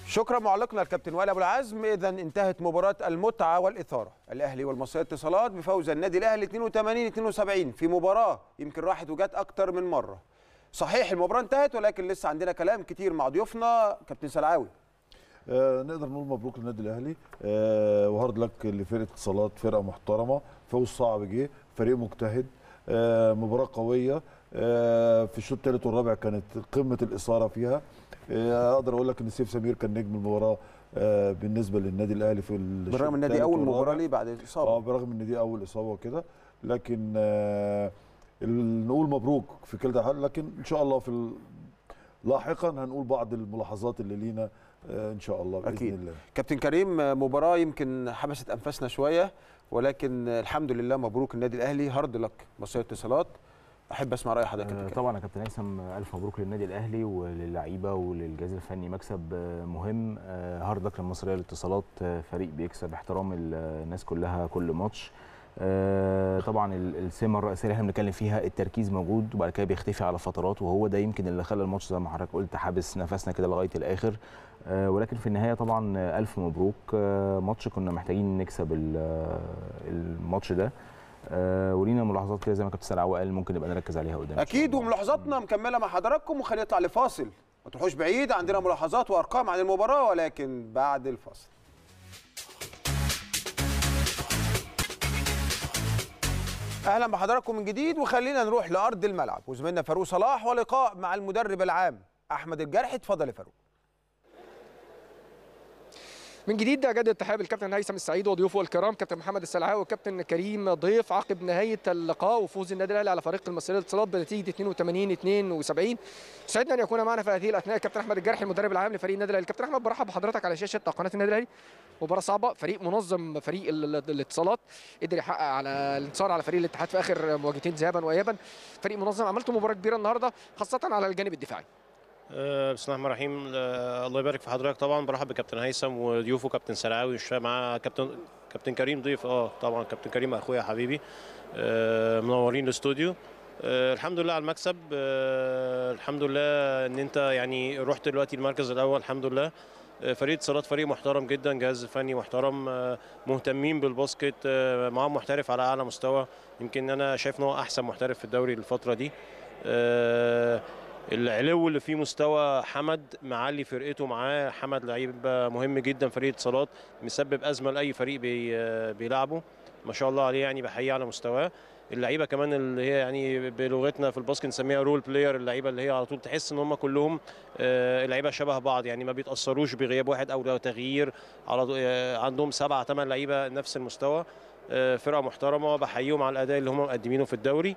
شكرا معلقنا الكابتن وائل ابو العزم. اذا انتهت مباراه المتعه والاثاره، الاهلي والمصريه اتصالات بفوز النادي الاهلي 82-72 في مباراه يمكن راحت وجات اكتر من مره. صحيح المباراه انتهت، ولكن لسه عندنا كلام كتير مع ضيوفنا. كابتن سلعاوي، نقدر نقول مبروك للنادي الاهلي وهارد لك لفرقه اتصالات، فرقه محترمه، فوز صعب جه، فريق مجتهد، مباراه قويه. في الشوط الثالث والرابع كانت قمه الاثاره فيها. اقدر اقول لك ان سيف سمير كان نجم المباراه بالنسبه للنادي الاهلي في الشوط بالرغم ان دي اول مباراه ليه بعد الاصابه. برغم ان دي اول اصابه وكده، لكن نقول مبروك في كل حال. لكن ان شاء الله في لاحقا هنقول بعض الملاحظات اللي لينا ان شاء الله باذن أكيد. الله. كابتن كريم، مباراه يمكن حبست انفاسنا شويه، ولكن الحمد لله مبروك النادي الاهلي، هارد لك مصريه اتصالات. احب اسمع راي حضرتك. كابتن طبعا يا كابتن هيثم، الف مبروك للنادي الاهلي وللعيبه وللجهاز الفني، مكسب مهم. هارد لك للمصريه للاتصالات، فريق بيكسب احترام الناس كلها كل ماتش. طبعا السمه الرئيسيه اللي احنا بنتكلم فيها التركيز موجود، وبعد كده بيختفي على فترات، وهو ده يمكن اللي خلى الماتش زي ما حضرتك قلت حابس نفسنا كده لغايه الاخر. ولكن في النهايه طبعا الف مبروك. ماتش كنا محتاجين نكسب الماتش ده. ولينا ملاحظات كده زي ما كابتن سلعاوي قال ممكن نبقى نركز عليها قدام. اكيد، وملاحظاتنا مكمله مع حضراتكم، وخلينا نطلع لفاصل. ما تروحوش بعيد، عندنا ملاحظات وارقام عن المباراه، ولكن بعد الفاصل. اهلا بحضراتكم من جديد، وخلينا نروح لارض الملعب وزميلنا فاروق صلاح ولقاء مع المدرب العام احمد الجرحي. اتفضل يا فاروق. من جديد جدد التحاب الكابتن هيثم السعيد وضيوفه الكرام كابتن محمد السلعاوي والكابتن كريم ضيف عقب نهايه اللقاء وفوز النادي الاهلي على فريق المصريه للاتصالات بنتيجه 82-72. سعدنا ان يكون معنا في هذه الاثناء الكابتن احمد الجرحي المدرب العام لفريق النادي الاهلي. كابتن احمد، برحب بحضرتك على شاشه قناه النادي الاهلي. مباراه صعبه، فريق منظم، فريق الاتصالات قدر يحقق على الانتصار على فريق الاتحاد في اخر مواجهتين ذهابا وايابا. فريق منظم، عملتوا مباراه كبيره النهارده خاصه على الجانب الدفاعي. بسم الله الرحمن الرحيم. الله يبارك في حضرتك. طبعا برحب بكابتن هيثم وضيوفه كابتن سلعاوي، مع كابتن كريم ضيف. طبعا كابتن كريم اخويا حبيبي. منورين الاستوديو. الحمد لله على المكسب. الحمد لله ان انت يعني رحت دلوقتي المركز الاول. الحمد لله. فريق اتصالات فريق محترم جدا، جهاز فني محترم، مهتمين بالباسكت، معاهم محترف على اعلى مستوى. يمكن انا شايف ان هو احسن محترف في الدوري الفتره دي. العلو اللي فيه مستوى حمد معلي فرقته معاه. حمد لعيب مهم جدا، فريق اتصالات مسبب ازمه لاي فريق بيلعبه، ما شاء الله عليه، يعني بحييه على مستواه. اللعيبه كمان اللي هي يعني بلغتنا في الباسكت نسميها رول بلاير، اللعيبه اللي هي على طول تحس ان هم كلهم اللعيبه شبه بعض، يعني ما بيتاثروش بغياب واحد او تغيير. عندهم 7 8 لعيبه نفس المستوى. فرقه محترمه، بحييهم على الاداء اللي هم مقدمينه في الدوري.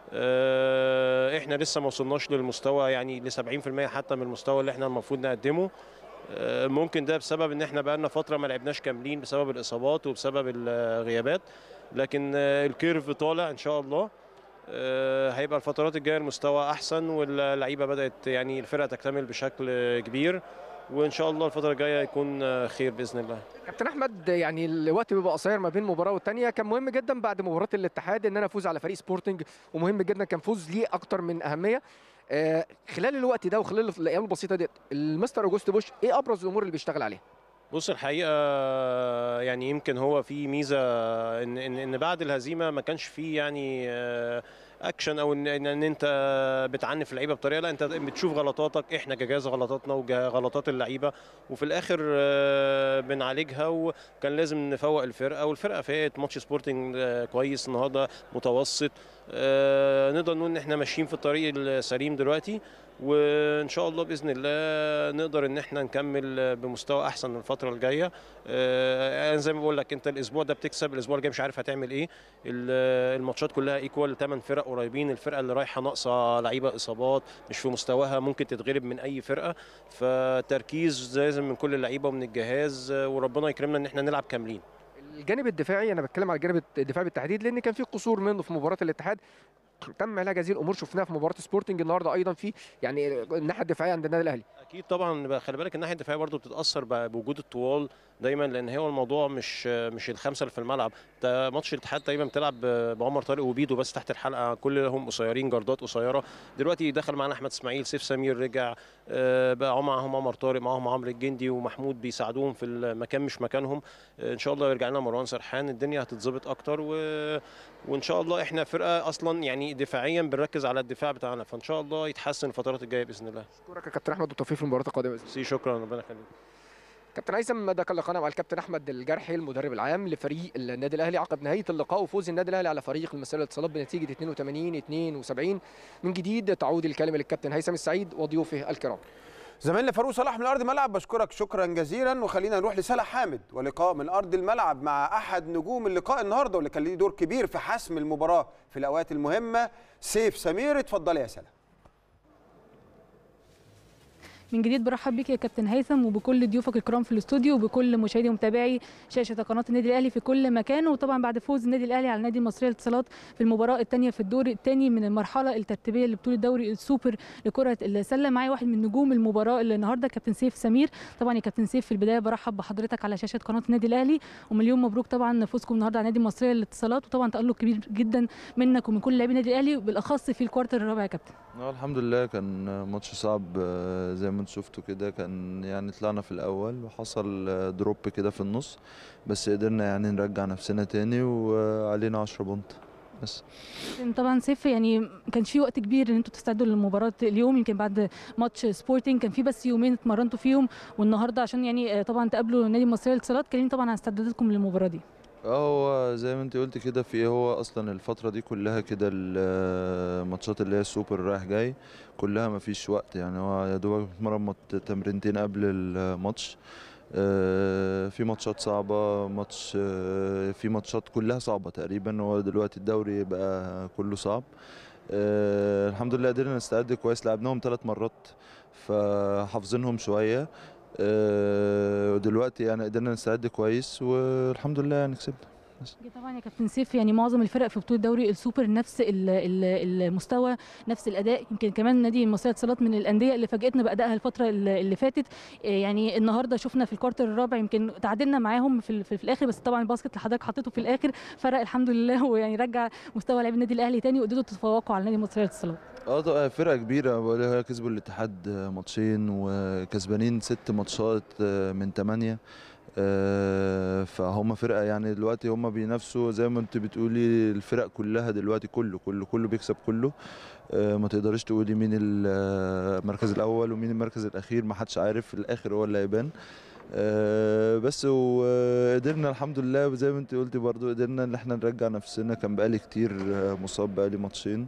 احنا لسه ما وصلناش للمستوى، يعني ل 70% حتى من المستوى اللي احنا المفروض نقدمه. ممكن ده بسبب ان احنا بقالنا فتره ما لعبناش كاملين بسبب الاصابات وبسبب الغيابات، لكن الكيرف طالع ان شاء الله. هيبقى الفترات الجايه المستوى احسن، واللعيبه بدات يعني الفرقه تكتمل بشكل كبير، وان شاء الله الفتره الجايه يكون خير باذن الله. كابتن احمد، يعني الوقت بيبقى قصير ما بين مباراه والثانيه، كان مهم جدا بعد مباراه الاتحاد ان انا افوز على فريق سبورتنج، ومهم جدا كان فوز ليه اكتر من اهميه. خلال الوقت ده وخلال الايام البسيطه دي المستر اوجوست بوش ايه ابرز الامور اللي بيشتغل عليها؟ بص، الحقيقه يعني يمكن هو في ميزه ان بعد الهزيمه ما كانش فيه يعني اكشن، او ان انت بتعنف اللعيبه بطريقه، لا، انت بتشوف غلطاتك، احنا كجهاز غلطاتنا وغلطات اللعيبه، وفي الاخر بنعالجها. وكان لازم نفوق الفرقه، والفرقه فاقت. ماتش سبورتنج كويس النهارده، متوسط. نقدر نقول ان احنا ماشيين في الطريق السليم دلوقتي، وان شاء الله باذن الله نقدر ان احنا نكمل بمستوى احسن الفتره الجايه. انا زي ما بقول لك، انت الاسبوع ده بتكسب، الاسبوع الجاي مش عارف هتعمل ايه. الماتشات كلها ايكوال، 8 فرق قريبين. الفرقه اللي رايحه ناقصه لعيبه، اصابات، مش في مستواها، ممكن تتغلب من اي فرقه. فتركيز لازم من كل اللعيبه ومن الجهاز، وربنا يكرمنا ان احنا نلعب كاملين. الجانب الدفاعي، انا بتكلم على الجانب الدفاعي بالتحديد، لان كان في قصور منه في مباراه الاتحاد، تم علاج هذه الامور، شفناها في مباراه سبورتنج النهارده ايضا في يعني الناحيه الدفاعيه عند النادي الاهلي. اكيد طبعا. خلي بالك الناحيه الدفاعيه برضو بتتاثر بوجود الطوال دايما، لان هو الموضوع مش الخمسه اللي في الملعب. ده ماتش الاتحاد تقريبا بتلعب بعمر طارق وبيدو بس تحت الحلقه، كلهم قصيرين، جاردات قصيره. دلوقتي دخل معانا احمد اسماعيل، سيف سمير رجع، بقى معاهم عمر طارق، معاهم عمرو الجندي ومحمود بيساعدوهم في المكان مش مكانهم. ان شاء الله يرجع لنا مروان سرحان، الدنيا هتتظبط اكتر وان شاء الله احنا فرقه اصلا يعني دفاعيا بنركز على الدفاع بتاعنا، فان شاء الله يتحسن الفترات الجايه باذن الله. اشكرك يا كابتن احمد والتوفيق في المباراه القادمه. شكرا، ربنا يخليك. كابتن هيثم، ده كان لقاءنا مع الكابتن احمد الجرحي المدرب العام لفريق النادي الاهلي عقب نهايه اللقاء وفوز النادي الاهلي على فريق المسيره للاتصالات بنتيجه 82-72. من جديد تعود الكلمه للكابتن هيثم السعيد وضيوفه الكرام. زميلنا فاروق صلاح من ارض الملعب، بشكرك شكرا جزيلا. وخلينا نروح لسالح حامد ولقاء من ارض الملعب مع احد نجوم اللقاء النهارده واللي كان ليه دور كبير في حسم المباراه في الاوقات المهمه، سيف سمير. اتفضل يا سلام. من جديد برحب بك يا كابتن هيثم وبكل ضيوفك الكرام في الاستوديو وبكل مشاهدي ومتابعي شاشه قناه النادي الاهلي في كل مكان. وطبعا بعد فوز النادي الاهلي على النادي المصري للاتصالات في المباراه الثانيه في الدور الثاني من المرحله الترتيبيه لبطوله دوري السوبر لكره السله، معايا واحد من نجوم المباراه اللي النهارده كابتن سيف سمير. طبعا يا كابتن سيف في البدايه برحب بحضرتك على شاشه قناه النادي الاهلي ومليون مبروك طبعا فوزكم النهارده على النادي المصري للاتصالات، وطبعا تالق كبير جدا منك ومن كل لاعبي النادي الاهلي بالاخص في الكوارتر الرابع يا كابتن. الحمد لله كان ماتش صعب زي ما انتم شفتوا كده، كان يعني طلعنا في الاول وحصل دروب كده في النص، بس قدرنا يعني نرجع نفسنا تاني وعلينا 10 بونت بس. طبعا سيف يعني ما كانش في وقت كبير ان انتوا تستعدوا للمباراه اليوم، يمكن بعد ماتش سبورتنج كان في بس يومين اتمرنتوا فيهم والنهارده عشان يعني طبعا تقابلوا النادي المصري للاتصالات. كلمني طبعا عن استعداداتكم للمباراه دي. هو زي ما انت قلت كده، في هو اصلا الفتره دي كلها كده الماتشات اللي هي السوبر رايح جاي كلها ما فيش وقت، يعني هو يا دوبك بتمرن تمرينتين قبل الماتش. في ماتشات صعبه، في ماتشات كلها صعبه تقريبا. هو دلوقتي الدوري بقى كله صعب. الحمد لله قدرنا نستعد كويس، لعبناهم 3 مرات فحافظينهم شويه. ودلوقتي يعني قدرنا نستعد كويس والحمد لله يعني كسبنا. طبعا يا كابتن سيف يعني معظم الفرق في بطوله دوري السوبر نفس المستوى نفس الاداء، يمكن كمان نادي المصري للاتصالات من الانديه اللي فاجئتنا بادائها الفتره اللي فاتت. يعني النهارده شفنا في الكوارتر الرابع يمكن تعادلنا معاهم في الاخر، بس طبعا الباسكت اللي حضرتك حطيته في الاخر فرق الحمد لله ويعني رجع مستوى لاعبي النادي الاهلي تاني وقدرتوا تتفوقوا على نادي المصري للاتصالات. فرقه كبيره، كسبوا الاتحاد ماتشين وكسبانين 6 ماتشات من 8. فهم فرقه يعني دلوقتي هم بينافسوا زي ما انت بتقولي، الفرق كلها دلوقتي كله بيكسب كله. ما تقدرش تقولي مين المركز الاول ومين المركز الاخير، ما حدش عارف، في الاخر هو اللي هيبان. بس وقدرنا الحمد لله زي ما انت قلتي برضو، قدرنا ان احنا نرجع نفسنا. كان بقالي كتير مصاب، بقالي ماتشين،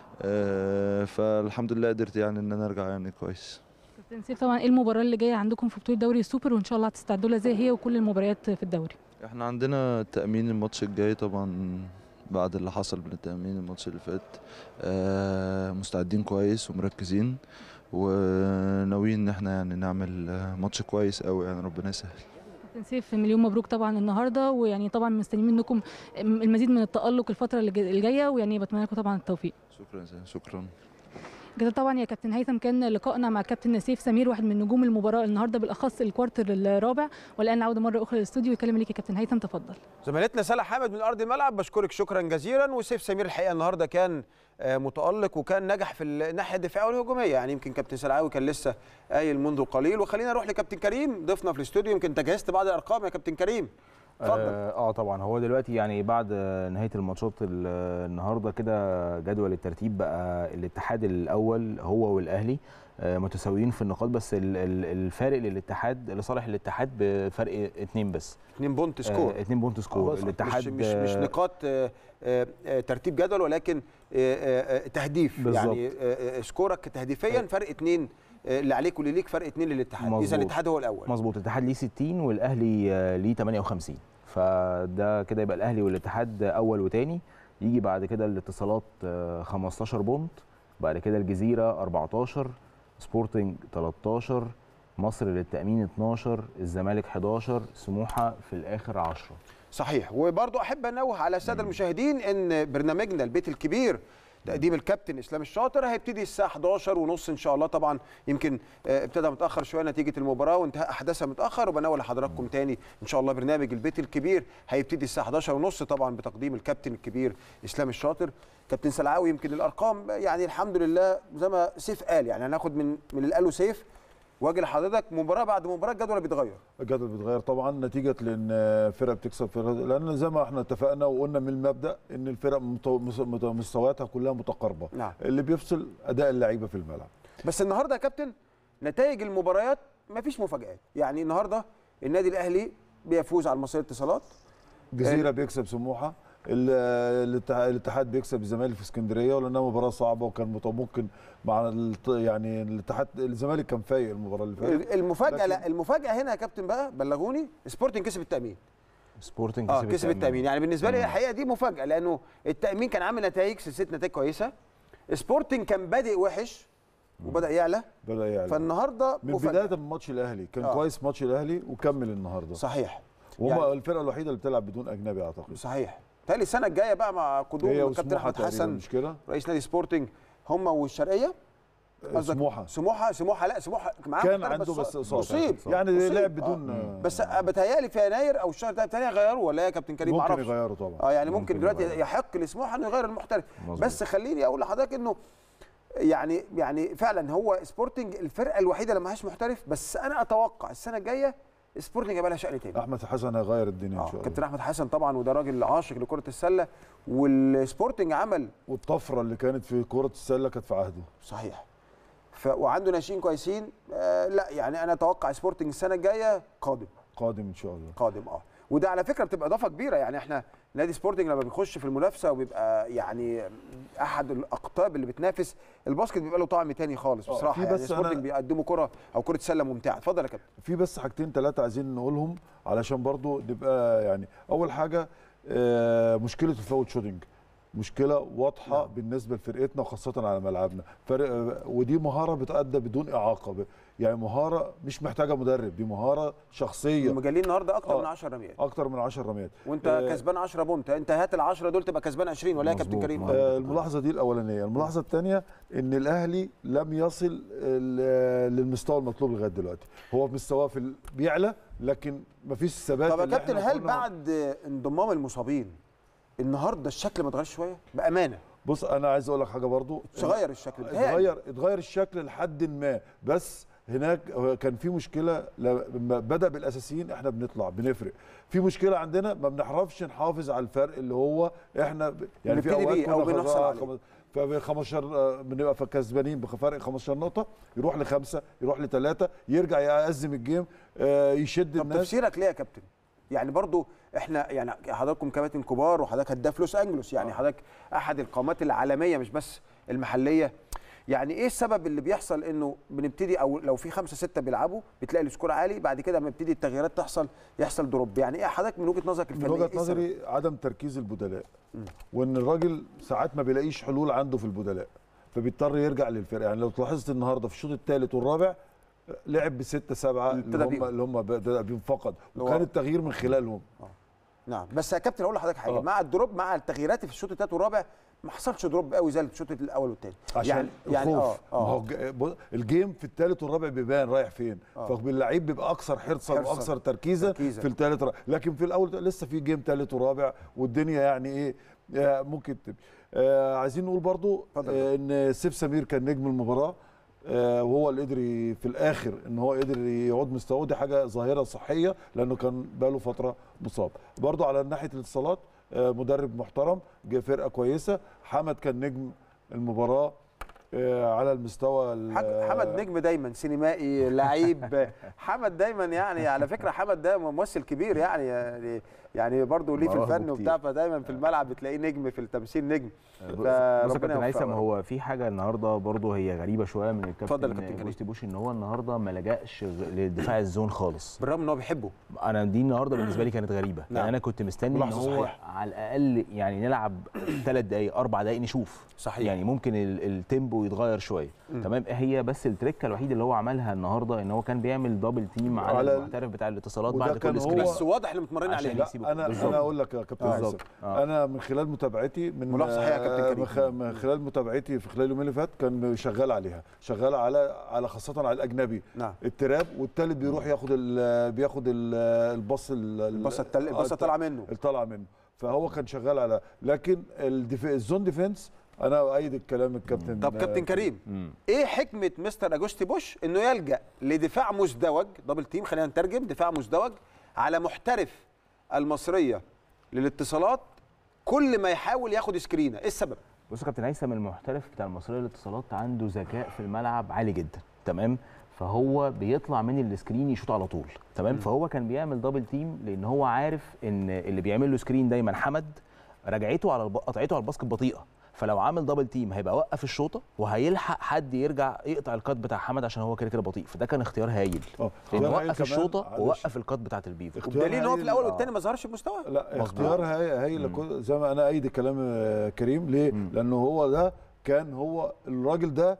فالحمد لله قدرت يعني ان انا ارجع يعني كويس. كابتن سيف طبعا ايه المباراه اللي جايه عندكم في بطوله دوري السوبر وان شاء الله هتستعدوا لها زي هي وكل المباريات في الدوري؟ احنا عندنا تأمين الماتش الجاي طبعا بعد اللي حصل من التأمين الماتش اللي فات. مستعدين كويس ومركزين وناويين ان احنا يعني نعمل ماتش كويس قوي، يعني ربنا يسهل. كابتن سيف مليون مبروك طبعا النهارده، ويعني طبعا مستنيين منكم المزيد من التألق الفتره اللي جايه، ويعني بتمنى لكم طبعا التوفيق. شكرا. كده طبعا يا كابتن هيثم كان لقائنا مع كابتن سيف سمير واحد من نجوم المباراه النهارده بالاخص الكوارتر الرابع. والان نعود مره اخرى للاستوديو ويكلم ليك يا كابتن هيثم، تفضل. زميلتنا سالح حامد من ارض الملعب، بشكرك شكرا جزيلا. وسيف سمير الحقيقه النهارده كان متالق وكان نجح في الناحيه الدفاعيه والهجوميه، يعني يمكن كابتن سلعاوي كان لسه قايل منذ قليل. وخلينا نروح لكابتن كريم ضيفنا في الاستوديو، يمكن انت جهزت بعض الارقام يا كابتن كريم، اتفضل. طبعا هو دلوقتي يعني بعد نهايه الماتشات النهارده كده جدول الترتيب بقى الاتحاد الاول هو والاهلي متساويين في النقاط، بس الفارق للاتحاد لصالح الاتحاد بفرق 2 بس. 2 بونت سكور. 2 بونت سكور. الاتحاد مش نقاط ترتيب جدول ولكن تهديف بالزبط. يعني سكورك تهديفيا فرق 2 اللي عليك واللي ليك فرق 2 للاتحاد. اذا الاتحاد هو الاول. مظبوط، الاتحاد ليه 60 والاهلي ليه 58، فده كده يبقى الاهلي والاتحاد اول وثاني. يجي بعد كده الاتصالات 15 بونت، بعد كده الجزيره 14، سبورتنج 13، مصر للتامين 12، الزمالك 11، سموحه في الاخر 10. صحيح. وبرضو احب انوه على الساده المشاهدين ان برنامجنا البيت الكبير تقديم الكابتن اسلام الشاطر هيبتدي الساعه 11:30 ان شاء الله. طبعا يمكن ابتدى متاخر شويه نتيجه المباراه وانتهاء احداثها متاخر، وبناول لحضراتكم تاني ان شاء الله برنامج البيت الكبير هيبتدي الساعه 11:30 طبعا بتقديم الكابتن الكبير اسلام الشاطر. كابتن سلعاوي يمكن الارقام يعني الحمد لله زي ما سيف قال، يعني هناخد من اللي قاله سيف واجي لحضرتك مباراه بعد مباراه الجدول بيتغير. الجدول بيتغير طبعا نتيجه لان فرقه بتكسب فرقه، لان زي ما احنا اتفقنا وقلنا من المبدا ان الفرق مستوياتها كلها متقاربه. نعم. اللي بيفصل اداء اللعيبه في الملعب. بس النهارده يا كابتن نتائج المباريات مفيش مفاجآت، يعني النهارده النادي الاهلي بيفوز على المصرية الاتصالات، جزيره بيكسب سموحه، الاتحاد بيكسب الزمالك في اسكندريه، ولانها مباراه صعبه وكان ممكن مع يعني الاتحاد الزمالك كان فايق المباراه اللي فاتت. المفاجاه لا المفاجاه هنا يا كابتن بقى بلغوني سبورتنج كسب التامين. سبورتنج كسب التامين، يعني بالنسبه لي الحقيقه دي مفاجاه، لانه التامين كان عامل نتائج سلسله نتائج كويسه، سبورتنج كان بادئ وحش وبدا يعلى فالنهارده من بدايه الماتش الاهلي كان كويس، ماتش الاهلي وكمل النهارده صحيح، وهم يعني الفرقه الوحيده اللي بتلعب بدون اجنبي اعتقد. صحيح، تالي السنه الجايه بقى مع قدوم الكابتن احمد حسن رئيس نادي سبورتنج هم والشرقيه. سموحه لا سموحه معاه كان عنده بس مصيب يعني لعب بدون بس بتهيألي في يناير او الشهر الثاني يغيروا ولا يا كابتن كريم؟ ممكن يغيروا طبعا يعني ممكن دلوقتي يحق لسموحه انه يغير المحترف. بس خليني اقول لحضرتك انه يعني فعلا هو سبورتنج الفرقه الوحيده اللي معهاش محترف، بس انا اتوقع السنه الجايه سبورتنج هيبقى لها شأن تاني. احمد حسن هيغير الدنيا ان شاء الله. كابتن احمد حسن طبعا وده راجل عاشق لكره السله، والسبورتنج عمل والطفره اللي كانت في كره السله كانت في عهده. صحيح. وعنده ناشئين كويسين. لا يعني انا اتوقع سبورتنج السنه الجايه قادم ان شاء الله. قادم وده على فكره بتبقى اضافه كبيره، يعني احنا نادي سبورتنج لما بيخش في المنافسه وبيبقى يعني احد الاقطاب اللي بتنافس الباسكت بيبقى له طعم تاني خالص بصراحه. يعني سبورتنج بيقدموا كره او كره سله ممتعه. اتفضل يا كابتن. في بس حاجتين ثلاثه عايزين نقولهم علشان برضو نبقى يعني اول حاجه مشكله الفاول شوتنج مشكله واضحه بالنسبه لفرقتنا وخاصه على ملعبنا، ودي مهاره بتأدى بدون اعاقه، يعني مهاره مش محتاجه مدرب، دي مهاره شخصيه. مجالين النهارده اكتر من 10 رميات، اكتر من 10 رميات وانت كسبان 10 بونت، انت هات ال10 دول تبقى كسبان 20 ولا يا كابتن كريم؟ الملاحظه دي الاولانيه. الملاحظه الثانيه ان الاهلي لم يصل للمستوى المطلوب لغايه دلوقتي، هو مستواه بيعلى لكن مفيش ثبات. طب يا كابتن هل بعد انضمام المصابين النهارده الشكل ما اتغيرش شويه بامانه؟ بص انا عايز اقول لك حاجه برضو، اتغير الشكل، اتغير الشكل لحد ما، بس هناك كان في مشكله لما بدا بالاساسيين احنا بنفرق، في مشكله عندنا ما بنعرفش نحافظ على الفرق اللي هو احنا يعني في اوقات او بنحصل عليه فب 15 بنبقى كسبانين بفرق 15 نقطه يروح ل5 يروح ل3 يرجع يأزم الجيم يشد الناس. طب تفسيرك ليه يا كابتن؟ يعني برضو احنا يعني حضراتكم كباتن كبار وحضرتك هداف لوس انجلوس، يعني حضرتك احد القامات العالميه مش بس المحليه، يعني ايه السبب اللي بيحصل انه بنبتدي او لو في 5 6 بيلعبوا بتلاقي السكور عالي، بعد كده لما بتبتدي التغييرات يحصل دروب؟ يعني ايه حضرتك من وجهه نظرك الفنيه؟ من وجهه نظري عدم تركيز البدلاء، وان الراجل ساعات ما بيلاقيش حلول عنده في البدلاء فبيضطر يرجع للفرقه. يعني لو تلاحظت النهارده في الشوط الثالث والرابع لعب ب6 7 اللي هم فقط، وكان التغيير من خلالهم. نعم. بس يا كابتن اقول لحضرتك حاجه، مع الدروب مع التغييرات في الشوط الثالث والرابع ما حصلش دروب قوي زي الشوط الاول والثاني، عشان الخوف. الجيم في الثالث والرابع بيبان رايح فين، فاللعيب بيبقى اكثر حرصا واكثر تركيزا في الثالث والرابع، لكن في الاول لسه في جيم ثالث ورابع والدنيا يعني ايه ممكن عايزين نقول برضو ان سيف سمير كان نجم المباراه، وهو اللي قدر في الاخر ان هو قدر يعود مستواه، دي حاجه ظاهره صحيه لانه كان بقاله فتره مصاب. برضو على ناحيه الاتصالات مدرب محترم، فرقه كويسه، حمد كان نجم المباراه على المستوى. حمد نجم دايما سينمائي لعيب حمد دايما، يعني على فكره حمد ده ممثل كبير يعني برضه ليه في الفن وبتاع، فدايما في الملعب بتلاقيه نجم، في التمثيل نجم. فربنا هيثم هو في حاجه النهارده برضه هي غريبه شويه من الكابتن جوستي بوش، ان هو النهارده ما لجاش لدفاع الزون خالص، بالرغم ان هو بيحبه. انا دي النهارده بالنسبه لي كانت غريبه. يعني انا كنت مستني ان هو على الاقل يعني نلعب 3 دقائق 4 دقائق نشوف صحيح، يعني ممكن التيمبو يتغير شويه. تمام. هي بس التريكه الوحيده اللي هو عملها النهارده ان هو كان بيعمل دبل تيم على المحترف بتاع الاتصالات بعد كل سكرين، بس واضح اللي متمرن عليه. انا اقول لك يا كابتن هيثم، انا من خلال متابعتي من كابتن كريم؟ من خلال متابعتي في خلال اليومين اللي فات كان شغال عليها، شغال على خاصه على الاجنبي. نعم. التراب، والثالث بيروح بياخد الباصه طالعه منه. طالعه منه، فهو كان شغال على، لكن الزون ديفense انا اؤيد الكلام الكابتن. طب كابتن كريم، ايه حكمه مستر اجوستي بوش انه يلجا لدفاع مزدوج دبل تيم، خلينا نترجم دفاع مزدوج على محترف المصريه للاتصالات كل ما يحاول ياخد سكرينه؟ ايه السبب؟ بص يا كابتن هيثم، المحترف بتاع المصريه للاتصالات عنده ذكاء في الملعب عالي جدا، تمام؟ فهو بيطلع من السكرين يشوط على طول، تمام؟ فهو كان بيعمل دبل تيم لان هو عارف ان اللي بيعمل له سكرين دايما حمد رجعته على قطعته على الباسكت بطيئه، فلو عامل دبل تيم هيبقى وقف الشوطه وهيلحق حد يرجع يقطع الكات بتاع حمد عشان هو كده بطيء، فده كان اختيار هايل. لان وقف الشوطه ووقف الكات بتاعت البيفو، بدليل ان هو في الاول والثاني ما ظهرش بمستوى. لا اختيار هايل زي ما انا ايد كلام كريم. ليه؟ لانه هو ده كان هو الراجل ده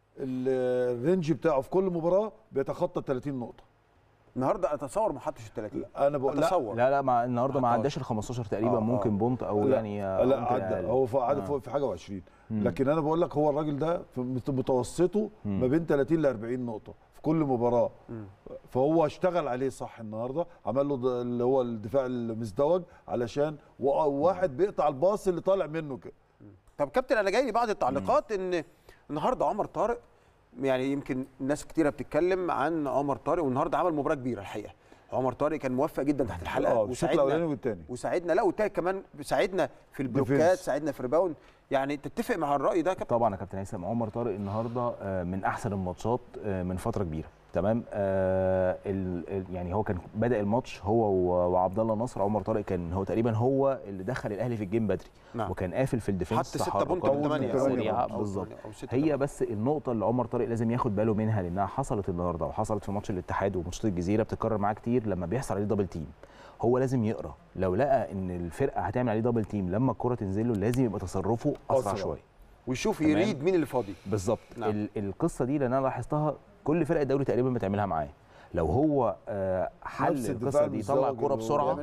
الرينج بتاعه في كل مباراه بيتخطى 30 نقطه. النهارده اتصور ما حطش ال 30. انا بقول لا مع النهارده ما عداش ال 15 تقريبا. ممكن بونت او لا يعني لا عدى، هو عدى فوق في حاجه و20. لكن انا بقول لك هو الراجل ده في متوسطه ما بين 30 ل 40 نقطه في كل مباراه. فهو اشتغل عليه صح النهارده، عمل له اللي هو الدفاع المزدوج علشان واحد بيقطع الباص اللي طالع منه كده. طب كابتن، انا جاي لي بعض التعليقات ان النهارده عمر طارق، يعني يمكن ناس كتيره بتتكلم عن عمر طارق، والنهارده عمل مباراه كبيره الحقيقه. عمر طارق كان موفق جدا تحت الحلقه وساعدنا لا والتاني كمان ساعدنا في البلوكات، ساعدنا في الريباوند. يعني تتفق مع الراي ده كابتن؟ طبعا يا كابتن هيثم، عمر طارق النهارده من احسن الماتشات من فتره كبيره، تمام؟ يعني هو كان بدا الماتش هو وعبد الله نصر. عمر طارق كان هو تقريبا هو اللي دخل الاهلي في الجيم بدري. نعم. وكان قافل في الديفنس، حط 6 بونت من 8 سريعه بالظبط. هي بس النقطه اللي عمر طارق لازم ياخد باله منها، لانها حصلت النهارده وحصلت في ماتش الاتحاد وماتشات الجزيره، بتتكرر معاه كتير لما بيحصل عليه دبل تيم. هو لازم يقرا، لو لقى ان الفرقه هتعمل عليه دبل تيم لما الكره تنزل له لازم يبقى تصرفه اسرع شويه ويشوف يريد مين اللي فاضي بالظبط. نعم. القصه دي لان انا لاحظتها كل فرق الدوري تقريبا بتعملها معاه. لو هو حل القصه دي، طلع الكوره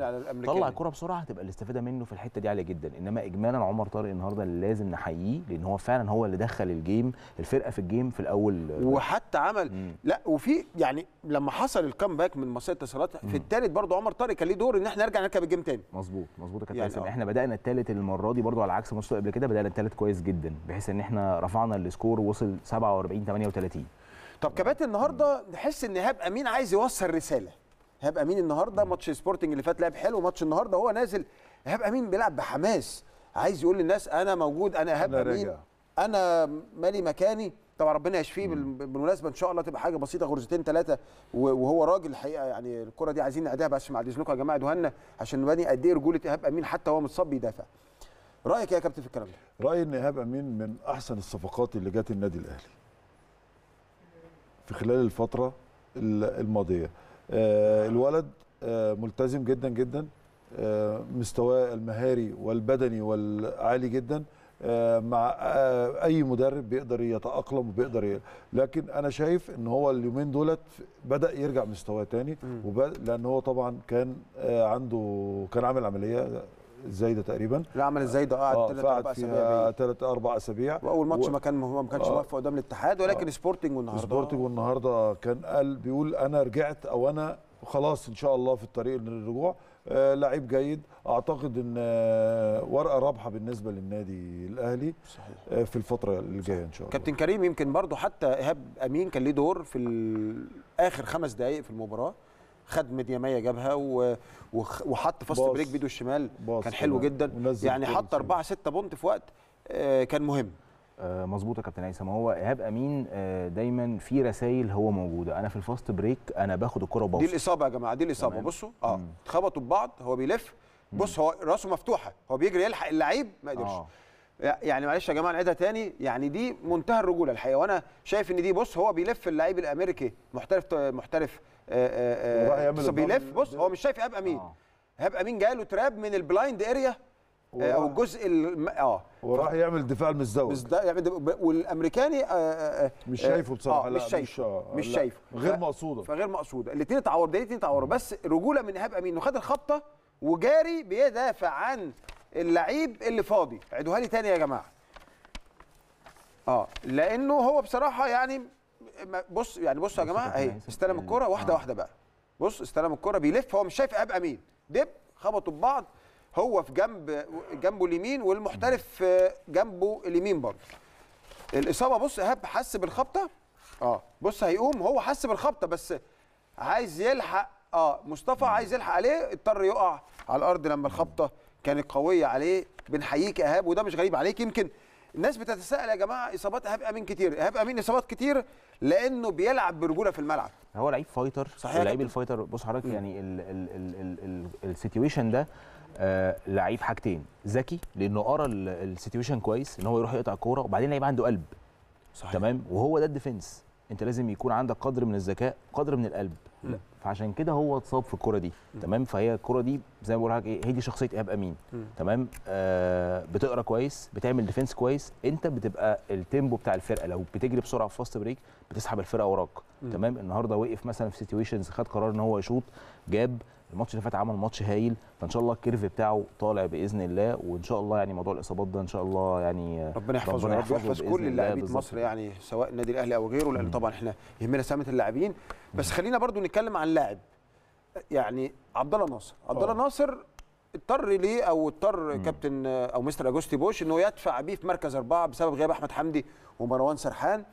بسرعه، هتبقى الاستفاده منه في الحته دي عاليه جدا. انما اجمالا عمر طارق النهارده لازم نحييه، لان هو فعلا هو اللي دخل الفرقه في الجيم في الاول، وحتى عمل لا وفي يعني لما حصل الكامباك من مصرية الاتصالات في الثالث برضه عمر طارق كان ليه دور ان احنا نرجع نركب الجيم تاني. مظبوط يا كابتن يعني احنا بدانا الثالث المره دي برضه على عكس ماتش قبل كده، بدانا الثالث كويس جدا بحيث ان احنا رفعنا السكور وصل 47-38. طب كباتن، النهارده نحس ان ايهاب امين عايز يوصل رساله. ايهاب امين النهارده ماتش سبورتنج اللي فات لعب حلو، ماتش النهارده هو نازل ايهاب امين بيلعب بحماس، عايز يقول للناس انا موجود، انا ايهاب امين، انا مالي مكاني. طبعا ربنا يشفيه بالمناسبه، ان شاء الله تبقى حاجه بسيطه غرزتين ثلاثه، وهو راجل الحقيقه. يعني الكره دي عايزين نعديها بس بعد اذنكم يا جماعه دهنا عشان نبني قد ايه رجوله ايهاب امين حتى هو متصاب بيدافع. رايك يا كابتن في الكلام ده؟ رايي ان ايهاب امين من احسن الصفقات اللي جت النادي الاهلي في خلال الفترة الماضية. الولد ملتزم جدا جدا، مستواه المهاري والبدني والعالي جدا، مع اي مدرب بيقدر يتأقلم وبيقدر لكن انا شايف ان هو اليومين دولت بدأ يرجع مستواه تاني، لان هو طبعا كان كان عامل عملية زايده تقريبا. لا عمل الزايده قعد 3-4 اسابيع، واول ماتش ما كانش موفق قدام الاتحاد، ولكن سبورتنج والنهارده كان بيقول انا رجعت او انا خلاص ان شاء الله في الطريق للرجوع. لعيب جيد، اعتقد ان ورقه رابحه بالنسبه للنادي الاهلي. صحيح. في الفتره اللي جايه ان شاء الله. كابتن كريم، يمكن برضو حتى ايهاب امين كان ليه دور في اخر 5 دقائق في المباراه، خد مدياميه جابها وحط فاست بريك بايده الشمال كان حلو جدا، يعني حط 4-6 بونت في وقت كان مهم. مظبوط يا كابتن هيثم. هو ايهاب امين دايما في رسائل هو موجوده، انا في الفاست بريك انا باخد الكره وبوصل. دي الاصابه يا جماعه، دي الاصابه. بصوا اتخبطوا ببعض، هو بيلف، بص هو راسه مفتوحه، هو بيجري يلحق اللعيب ما قدرش. يعني معلش يا جماعه نعيدها تاني، يعني دي منتهى الرجوله الحقيقه، وانا شايف ان دي بص هو بيلف اللعيب الامريكي محترف بيلف، بص هو مش شايف ايهاب امين. ايهاب امين جاله تراب من البلايند اريا او الجزء وراح يعمل دفاع المزدوج، والامريكاني مش شايفه بصراحه. مش شايفه غير مقصوده، فغير مقصوده. الاثنين اتعوروا، بس رجوله من ايهاب امين، وخد الخبطه وجاري بيدافع عن اللعيب اللي فاضي. عيدوها لي تاني يا جماعه، لانه هو بصراحه يعني بص يا جماعه اهي استلم الكره واحده واحده بقى. بص استلم الكره بيلف، هو مش شايف ايهاب امين، دب خبطوا ببعض، هو في جنبه اليمين والمحترف جنبه اليمين برضه. الاصابه بص ايهاب حس بالخبطه، بص هيقوم، هو حس بالخبطه بس عايز يلحق، مصطفى عايز يلحق عليه، اضطر يقع على الارض لما الخبطه كانت قويه عليه. بنحييك يا ايهاب، وده مش غريب عليك. يمكن الناس بتتساءل يا جماعه، اصابات ايهاب امين كتير، ايهاب امين اصابات كتير لانه بيلعب برجوله في الملعب. هو لعيب فايتر، لعيب الفايتر. بص حضرتك يعني السيتويشن ده لعيب حاجتين، ذكي لانه قرا السيتويشن كويس ان هو يروح يقطع الكوره، وبعدين لعيب عنده قلب. صحيح. تمام، وهو ده الديفنس، انت لازم يكون عندك قدر من الذكاء، قدر من القلب. فعشان كده هو اتصاب في الكوره دي. تمام، فهي الكوره دي زي ما بقول لك هي دي شخصيه ايهاب امين. تمام، بتقرا كويس، بتعمل ديفنس كويس، انت بتبقى التيمبو بتاع الفرقه، لو بتجري بسرعه في فاست بريك بتسحب الفرقه وراك. تمام، النهارده وقف مثلا في سيتويشنز، خد قرار ان هو يشوط، جاب. الماتش اللي فات عمل ماتش هايل، فان شاء الله الكيرف بتاعه طالع باذن الله، وان شاء الله يعني موضوع الاصابات ده ان شاء الله يعني ربنا يحفظه، يحفظ كل لاعبين مصر يعني سواء النادي الاهلي او غيره، لان طبعا احنا يهمنا سلامه اللاعبين. بس خلينا برضو نتكلم عن لاعب يعني عبد الله ناصر. عبد الله ناصر اضطر ليه، او اضطر كابتن او مستر اجوستي بوش انه يدفع بيه في مركز 4 بسبب غياب احمد حمدي ومروان سرحان.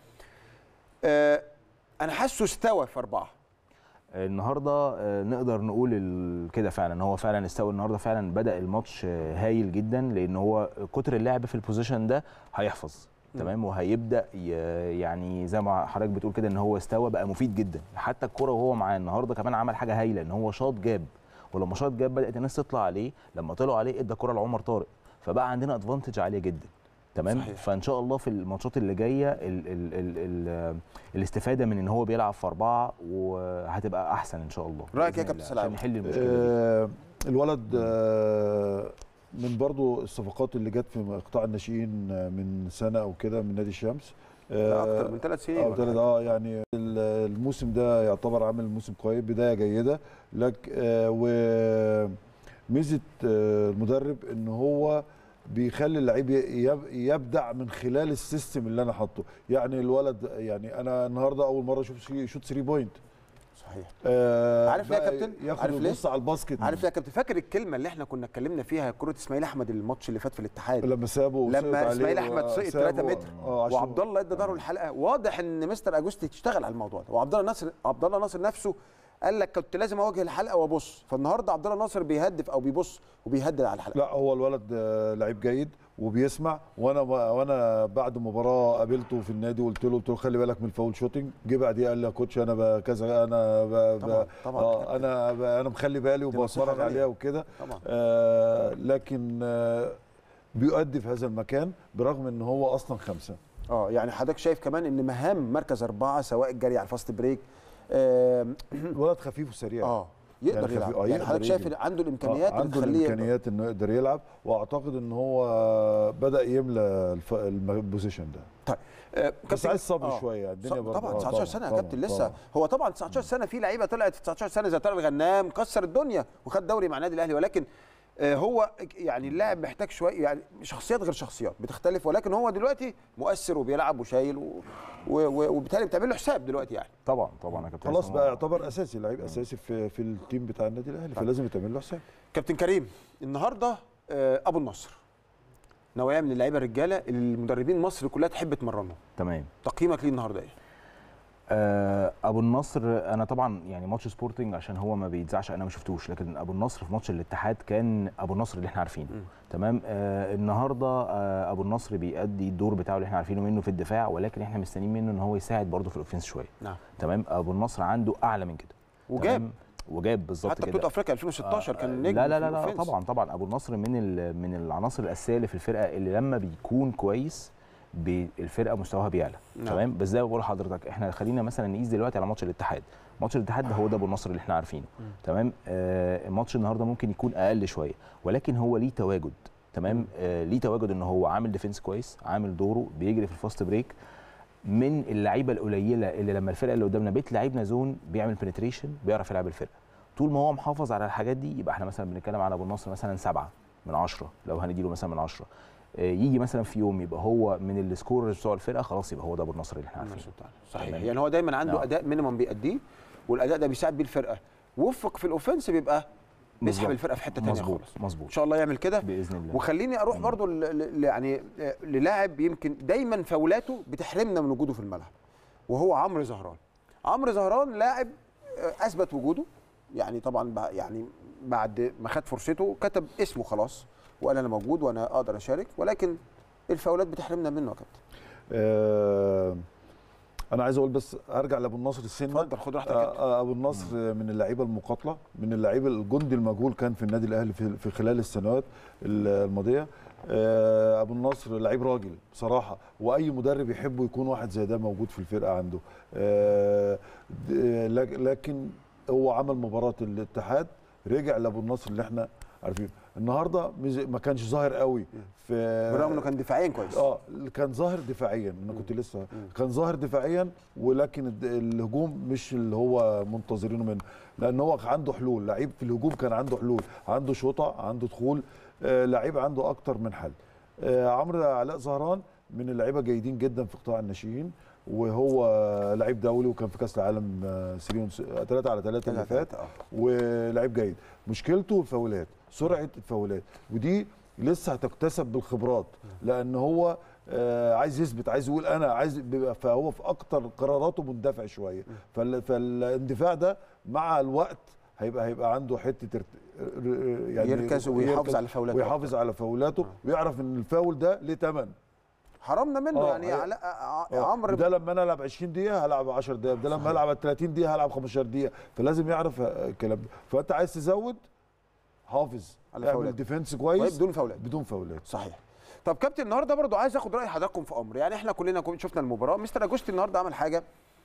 انا حاسه استوى في 4 النهارده. نقدر نقول كده فعلا، هو فعلا استوى النهارده، فعلا بدا الماتش هايل جدا، لان هو كتر اللعب في البوزيشن ده هيحفظ. تمام، وهيبدا يعني زي ما حضرتك بتقول كده ان هو استوى بقى مفيد جدا. حتى الكره وهو معاه النهارده كمان عمل حاجه هايله، ان هو شاط جاب، ولما شاط جاب بدات الناس تطلع عليه، لما طلعوا عليه ادى كره لعمر طارق، فبقى عندنا ادفانتج عاليه جدا. تمام، صحيح. فان شاء الله في الماتشات اللي جايه الاستفاده من ان هو بيلعب في 4 وهتبقى احسن ان شاء الله. رايك يا كابتن سلام؟ عشان نحل المشكله دي. الولد من برضو الصفقات اللي جت في قطاع الناشئين من سنه او كده من نادي الشمس، اكتر من 3 سنين يعني الموسم ده يعتبر عامل موسم كويس، بدايه جيده لك. وميزه المدرب ان هو بيخلي اللعيب يبدع من خلال السيستم اللي انا حاطه. يعني الولد يعني انا النهارده اول مره اشوف يشوط 3 بوينت. صحيح. عارف ليه يا كابتن؟ ياخد يبص على الباسكت. عارف ليه يا كابتن؟ فاكر الكلمه اللي احنا كنا اتكلمنا فيها كره اسماعيل احمد الماتش اللي فات في الاتحاد، لما سابه، لما اسماعيل احمد سقط 3 متر وعبد الله ادى ظهره الحلقه. واضح ان مستر اجوستي اشتغل على الموضوع ده، وعبد الله ناصر نفسه قال لك كنت لازم اواجه الحلقه وابص. فالنهارده عبد الله ناصر بيهدف او بيبص وبيهدد على الحلقه. لا هو الولد لعيب جيد وبيسمع. وانا بعد مباراه قابلته في النادي وقلت له خلي بالك من الفاول شوتنج. جه بعديها قال لي يا كوتش انا كذا، طبعا انا مخلي بالي وبتفرج عليها وكده. لكن بيؤدي في هذا المكان برغم ان هو اصلا 5. يعني حضرتك شايف كمان ان مهام مركز 4 سواء الجري على الفاست بريك، الولد خفيف وسريع، يقدر يلعب. يعني حضرتك شايف ان عنده الامكانيات اللي عنده الامكانيات انه يقدر يلعب، واعتقد ان هو بدا يملى البوزيشن ده. طيب بس عايز صبر شويه الدنيا برضه. طبعا 19 سنه يا كابتن لسه. هو طبعا 19 سنه في لعيبه طلعت في 19 سنه زي طارق الغنام كسر الدنيا وخد دوري مع النادي الاهلي، ولكن هو يعني اللاعب محتاج شويه، يعني شخصيات غير شخصيات بتختلف، ولكن هو دلوقتي مؤثر وبيلعب وشايل وبالتالي بتعمل له حساب دلوقتي يعني. طبعا يا كابتن، خلاص بقى يعتبر اساسي، لعيب اساسي في التيم بتاع النادي الاهلي، فلازم يتعمل له حساب. كابتن كريم، النهارده ابو النصر نوعيه من اللعيبه الرجاله اللي المدربين مصر كلها تحب تمرنهم. تمام، تقييمك ليه النهارده ايه؟ ابو النصر انا طبعا يعني ماتش سبورتنج عشان هو ما بيتذاعش انا ما شفتوش، لكن ابو النصر في ماتش الاتحاد كان ابو النصر اللي احنا عارفينه. تمام، النهارده ابو النصر بيأدي الدور بتاعه اللي احنا عارفينه منه في الدفاع، ولكن احنا مستنيين منه ان هو يساعد برده في الاوفنس شويه. نعم. تمام، ابو النصر عنده اعلى من كده وجاب بالظبط كده. حتى بطوله افريقيا 2016 كان نجم. لا طبعا ابو النصر من العناصر الاساسيه اللي في الفرقه، اللي لما بيكون كويس الفرقه مستواها بيعلى. تمام، بس زي ما بقول لحضرتك احنا خلينا مثلا نقيس دلوقتي على ماتش الاتحاد. ماتش الاتحاد ده هو ده ابو النصر اللي احنا عارفينه. تمام، الماتش النهارده ممكن يكون اقل شويه، ولكن هو ليه تواجد. تمام، ليه تواجد ان هو عامل ديفنس كويس، عامل دوره، بيجري في الفاست بريك، من اللعيبه القليله اللي لما الفرقه اللي قدامنا بتلعبنا زون بيعمل بنتريشن، بيعرف يلعب الفرقه. طول ما هو محافظ على الحاجات دي يبقى احنا مثلا بنتكلم على ابو النصر مثلا 7 من 10 لو هنديله مثلا من 10. يجي مثلا في يوم يبقى هو من السكوررز بتوع الفرقه، خلاص يبقى هو ده ابو النصر اللي احنا عارفينه. صحيح، يعني هو دايما عنده اداء مينيمم بيأديه، والاداء ده بيساعد بيه الفرقه. وفق في الاوفنس بيبقى بيسحب الفرقه في حته ثانيه خالص. مظبوط ان شاء الله يعمل كده باذن الله. وخليني اروح برضو يعني للاعب يمكن دايما فاولاته بتحرمنا من وجوده في الملعب، وهو عمرو زهران. عمرو زهران لاعب اثبت وجوده، يعني طبعا يعني بعد ما خد فرصته كتب اسمه خلاص وقال انا موجود وانا اقدر اشارك، ولكن الفاولات بتحرمنا منه يا كابتن. انا عايز اقول بس ارجع لابو النصر السنه. اتفضل خد راحتك. ابو النصر من اللعيبه المقاتله، من اللعيبه الجندي المجهول كان في النادي الاهلي في خلال السنوات الماضيه. ابو النصر لعيب راجل بصراحه، واي مدرب يحبه يكون واحد زي ده موجود في الفرقه عنده. لكن هو عمل مباراه الاتحاد، رجع لابو النصر اللي احنا عارفين. النهارده ما كانش ظاهر قوي في، بالرغم انه كان دفاعيا كويس. كان ظاهر دفاعيا، انا كنت لسه كان ظاهر دفاعيا، ولكن الهجوم مش اللي هو منتظرينه منه، لان هو عنده حلول. لعيب في الهجوم كان عنده حلول، عنده شوطه، عنده دخول، لعيب عنده اكتر من حل. عمرو علاء زهران من اللعيبه جيدين جدا في قطاع الناشئين، وهو لعيب دولي وكان في كاس العالم 3-على-3 اللي فات، ولعيب جيد. مشكلته الفاولات، سرعه الفاولات، ودي لسه هتكتسب بالخبرات، لان هو عايز يثبت، عايز يقول انا عايز، فهو في اكتر قراراته مندفع شويه. فالاندفاع ده مع الوقت هيبقى عنده حته يعني يركز ويحافظ على فاولاته، ويعرف ان الفاول ده ليه ثمن حرمنا منه. يعني عمرو ده لما انا العب 20 دقيقه هلعب 10 دقائق، ده لما العب 30 دقيقه هلعب 15 دقيقه، فلازم يعرف الكلام ده. فانت عايز تزود، حافظ على اعمل ديفنس كويس بدون فاولات. صحيح. طب كابتن النهارده برضو عايز اخد راي حضراتكم في امر، يعني احنا كلنا شفنا المباراه. مستر اجوستي النهارده عمل حاجه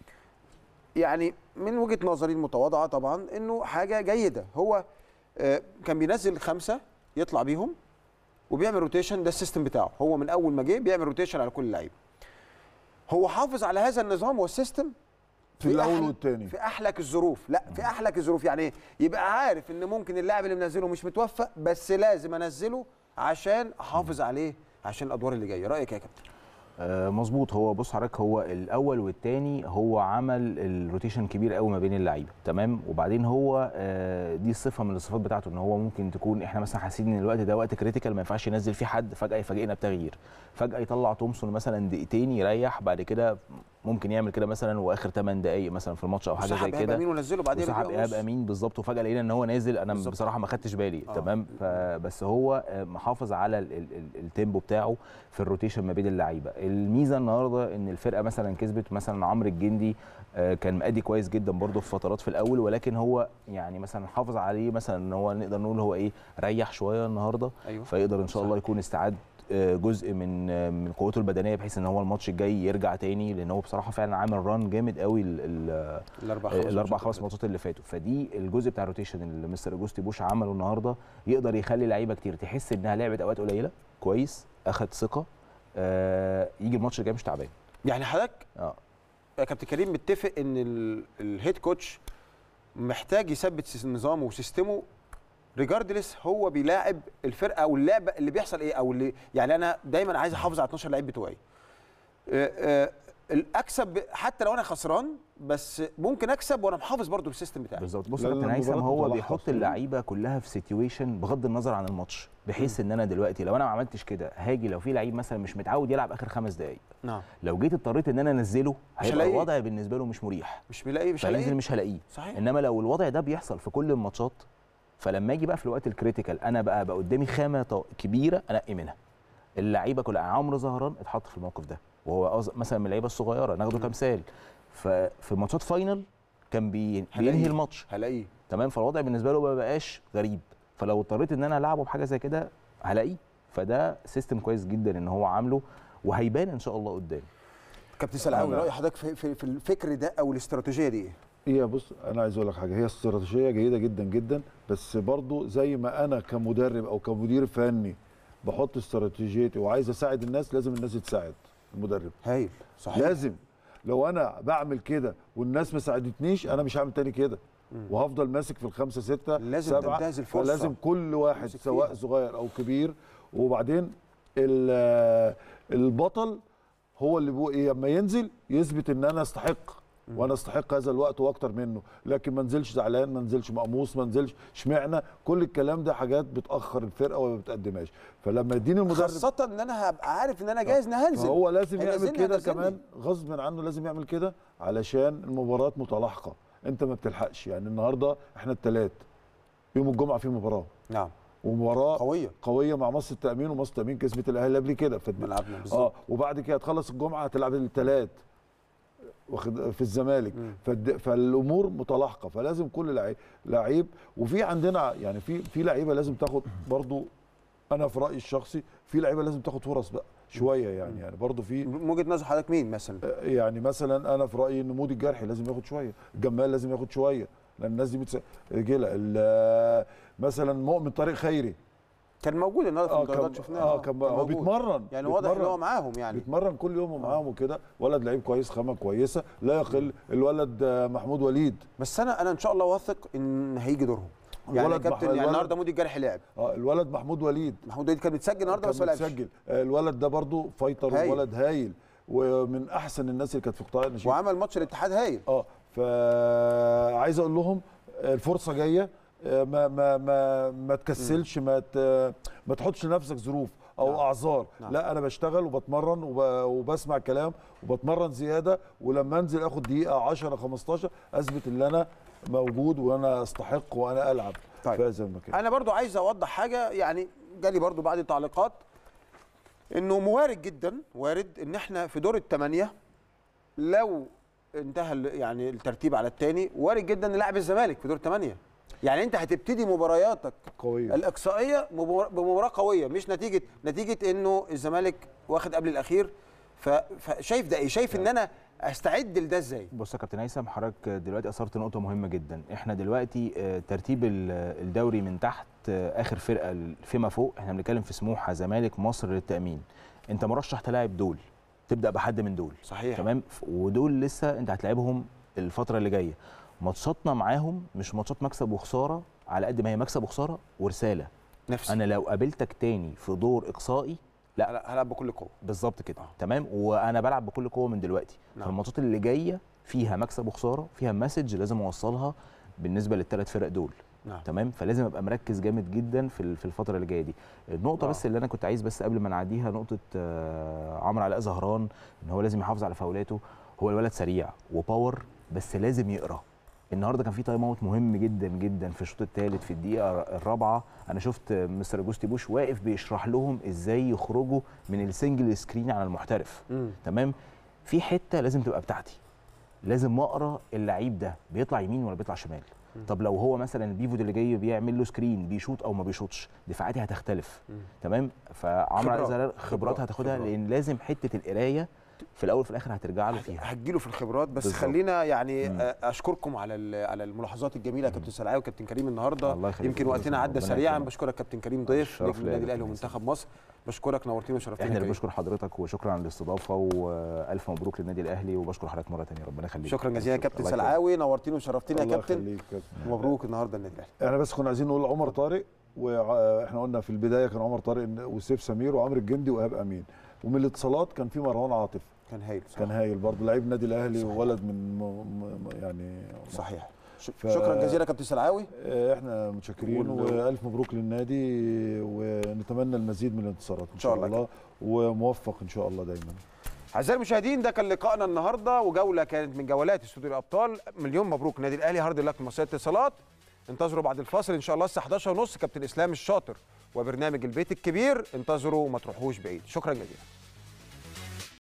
يعني من وجهه نظري المتواضعه طبعا انه حاجه جيده. هو كان بينزل 5 يطلع بيهم وبيعمل روتيشن، ده السيستم بتاعه. هو من اول ما جه بيعمل روتيشن على كل لعيب. هو حافظ على هذا النظام والسيستم في الاول والثاني في احلك الظروف. لا في احلك الظروف، يعني يبقى عارف ان ممكن اللاعب اللي منزله مش متوفق، بس لازم انزله عشان احافظ عليه عشان الادوار اللي جايه. رايك يا كابتن؟ مظبوط. هو بص حضرتك، هو الاول والثاني هو عمل الروتيشن كبير قوي ما بين اللعيبه، تمام. وبعدين هو دي الصفه من الصفات بتاعته، ان هو ممكن تكون احنا مثلا حاسين ان الوقت ده وقت كريتيكال ما ينفعش ينزل فيه حد، فجاه يفاجئنا بتغيير، فجاه يطلع تومسون مثلا دقيقتين يريح، بعد كده ممكن يعمل كده مثلا واخر 8 دقائق مثلا في الماتش او حاجه زي كده، مين ونزله بعدين سحب ايهاب امين بالظبط، وفجاه لقينا ان هو نازل. انا بالزبط. بصراحه ما خدتش بالي. تمام. فبس هو محافظ على التيمبو بتاعه في الروتيشن ما بين اللعيبه. الميزه النهارده ان الفرقه مثلا كسبت مثلا عمرو الجندي كان مأدي كويس جدا برده في فترات في الاول، ولكن هو يعني مثلا حافظ عليه، مثلا ان هو نقدر نقول هو ايه، ريح شويه النهارده. أيوه. فيقدر ان شاء الله يكون استعاد جزء من قوته البدنيه، بحيث ان هو الماتش الجاي يرجع تاني، لان هو بصراحه فعلا عامل ران جامد قوي الاربع خمس ماتشات اللي فاتوا. فدي الجزء بتاع الروتيشن اللي مستر اجوستي بوش عمله النهارده، يقدر يخلي لعيبه كتير تحس انها لعبت اوقات قليله كويس، اخد ثقه، يجي الماتش الجاي مش تعبان. يعني حضرتك يا كابتن كريم متفق ان الهيد كوتش محتاج يثبت نظامه وسيستمه ريجاردلس هو بيلاعب الفرقه او اللعبه اللي بيحصل ايه، او اللي يعني انا دايما عايز احافظ على 12 لعيب بتوعي. اكسب حتى لو انا خسران، بس ممكن اكسب وانا محافظ برضو السيستم بتاعي. بالظبط. بص يا كابتن هيثم، هو بيحط اللعيبه كلها في سيتويشن بغض النظر عن الماتش، بحيث ان انا دلوقتي لو انا ما عملتش كده هاجي لو في لعيب مثلا مش متعود يلعب اخر 5 دقائق، نعم، لو جيت اضطريت ان انا انزله هيبقى الوضع بالنسبه له مش مريح، مش هلاقيه مش هلاقيه. صحيح. انما لو الوضع ده بيحصل في كل الماتشات، فلما اجي بقى في الوقت الكريتيكال انا بقى قدامي خامه كبيره انقي منها. اللعيبه كلها، عمرو زهران اتحط في الموقف ده، وهو مثلا من اللعيبه الصغيره ناخده كمثال، ففي ماتشات فاينل كان بينهي الماتش هلاقيه، تمام. فالوضع بالنسبه له ما بقاش غريب، فلو اضطريت ان انا العبه بحاجه زي كده هلاقيه. فده سيستم كويس جدا ان هو عامله، وهيبان ان شاء الله قدام. كابتن سلعاوي، راي حضرتك في الفكر ده او الاستراتيجيه دي ايه؟ هي بص، انا عايز اقول لك حاجه، هي استراتيجيه جيده جدا جدا، بس برضو زي ما انا كمدرب او كمدير فني بحط استراتيجيتي وعايز اساعد الناس، لازم الناس تساعد المدرب. هايل، صحيح. لازم، لو انا بعمل كده والناس ما ساعدتنيش انا مش هعمل تاني كده، وهفضل ماسك في ال5 6 لازم 7. تنتهز الفرصه، لازم كل واحد سواء صغير او كبير. وبعدين البطل هو اللي بيقول ايه لما ينزل يثبت ان انا استحق، وانا استحق هذا الوقت واكتر منه، لكن ما انزلش زعلان، ما انزلش مقموص، ما انزلش اشمعنى. كل الكلام ده حاجات بتاخر الفرقه وما بتقدمهاش. فلما يديني المدرب خاصه ان انا هبقى عارف ان انا جاهز هنزل، هو لازم يعمل هينزلني كده هينزلني. كمان غصب عنه، لازم يعمل كده علشان المباراه متلاحقه، انت ما بتلحقش. يعني النهارده احنا الثلاث، يوم الجمعه في مباراه، نعم، ومباراه قويه مع مصر التامين، ومصر التامين كسبت الاهلي قبل كده ملعبنا بالظبط. وبعد كده تخلص الجمعه هتلعب الثلاث واخد في الزمالك. فالامور متلاحقه، فلازم كل لعيب وفي عندنا يعني في لعيبه لازم تاخد برضو. انا في رايي الشخصي في لعيبه لازم تاخد فرص بقى شويه، يعني برضو في وجهه نظر حضرتك مين مثلا؟ يعني مثلا انا في رايي ان مودي الجرحي لازم ياخد شويه، الجمال لازم ياخد شويه، لان الناس دي رجاله. مثلا مؤمن طارق خيري كان موجود النهارده في المدرجات شفناه. كان هو بيتمرن، يعني واضح ان هو معاهم، يعني بيتمرن كل يوم معاهم وكده. ولد لعيب كويس، خامه كويسه لا يقل. الولد محمود وليد، بس انا ان شاء الله واثق ان هيجي دورهم. يعني يا كابتن يعني النهارده مودي الجرحي لعب. الولد محمود وليد كان متسجل النهارده بس ما لعبش. الولد ده برضو فايتر وولد هايل، ومن احسن الناس اللي كانت في قطاع الناشئين، وعمل ماتش الاتحاد هايل. فعايز اقول لهم الفرصه جايه، ما تكسلش، ما تحطش لنفسك ظروف او اعذار. لا، انا بشتغل وبتمرن وبسمع كلام وبتمرن زياده، ولما انزل اخد دقيقه 10 15 اثبت ان انا موجود وانا استحق وانا العب. طيب زي ما كده. انا برضو عايز اوضح حاجه، يعني جالي برضو بعض التعليقات انه وارد ان احنا في دور الثمانيه لو انتهى يعني الترتيب على الثاني، وارد جدا نلعب الزمالك في دور الثمانيه. يعني انت هتبتدي مبارياتك قويه الاقصائيه بمباراه قويه، مش نتيجه انه الزمالك واخد قبل الاخير. فشايف ده ايه؟ شايف ان انا استعد لده ازاي؟ بص يا كابتن هيثم، حضرتك دلوقتي اثرت نقطه مهمه جدا. احنا دلوقتي ترتيب الدوري من تحت اخر فرقه فيما فوق، احنا بنتكلم في سموحه، زمالك، مصر للتامين. انت مرشح تلاعب دول، تبدا بحد من دول، صحيح، تمام. ودول لسه انت هتلاعبهم الفتره اللي جايه. ماتشاتنا معاهم مش ماتشات مكسب وخساره، على قد ما هي مكسب وخساره ورساله نفسي. انا لو قابلتك تاني في دور اقصائي، لا هلعب بكل قوه. بالظبط كده. تمام. وانا بلعب بكل قوه من دلوقتي. فالماتشات اللي جايه فيها مكسب وخساره، فيها مسج لازم اوصلها بالنسبه للثلاث فرق دول. تمام. فلازم ابقى مركز جامد جدا في الفتره اللي جايه دي. النقطه بس اللي انا كنت عايز بس قبل ما نعديها، نقطه عمرو علاء زهران، ان هو لازم يحافظ على فاولاته. هو الولد سريع وباور، بس لازم يقرا. النهارده كان في تايم اوت مهم جدا جدا في الشوط الثالث في الدقيقه الرابعه. انا شفت مستر جوستي بوش واقف بيشرح لهم ازاي يخرجوا من السنجل سكرين على المحترف. تمام. في حته لازم تبقى بتاعتي، لازم اقرا اللعيب ده بيطلع يمين ولا بيطلع شمال. طب لو هو مثلا البيفوت اللي جاي بيعمل له سكرين بيشوط او ما بيشوطش، دفاعاتي هتختلف. تمام. فعمرو علاء زهران خبرات هتاخدها، لان لازم حته القرايه في الاول وفي الاخر هترجع له فيها، هتجيله في الخبرات. بس بالزبط. خلينا يعني اشكركم على الملاحظات الجميله كابتن سلعاوي وكابتن كريم النهارده. يمكن وقتنا عدى سريعا. بشكرك كابتن كريم ضيف نجم النادي الاهلي ومنتخب مصر. بشكرك، نورتينا وشرفتينا. احنا اللي بنشكر حضرتك، وشكرا على الاستضافه، والف مبروك للنادي الاهلي، وبشكر حضرتك مره ثانيه. ربنا يخليك. شكرا جزيلا كابتن سلعاوي، نورتينا وشرفتينا يا كابتن. مبروك النهارده النادي الاهلي. احنا بس كنا عايزين نقول عمر طارق، واحنا قلنا في البدايه كان عمر طارق وسيف سمير وعمرو الجندي وايهاب امين، ومن الاتصالات كان في مروان عاطف، كان هايل برضه، لعيب النادي الاهلي وولد من يعني صحيح. شكرا جزيلا كابتن سلعاوي. احنا متشكرين والف مبروك للنادي، ونتمنى المزيد من الانتصارات ان شاء الله، وموفق ان شاء الله دايما. اعزائي المشاهدين، ده كان لقائنا النهارده، وجوله كانت من جولات استوديو الابطال. مليون مبروك النادي الاهلي، هارد لك مصرية اتصالات. انتظروا بعد الفاصل ان شاء الله الساعه 11:30 كابتن اسلام الشاطر وبرنامج البيت الكبير. انتظروا وما تروحوش بعيد. شكرا جزيلا.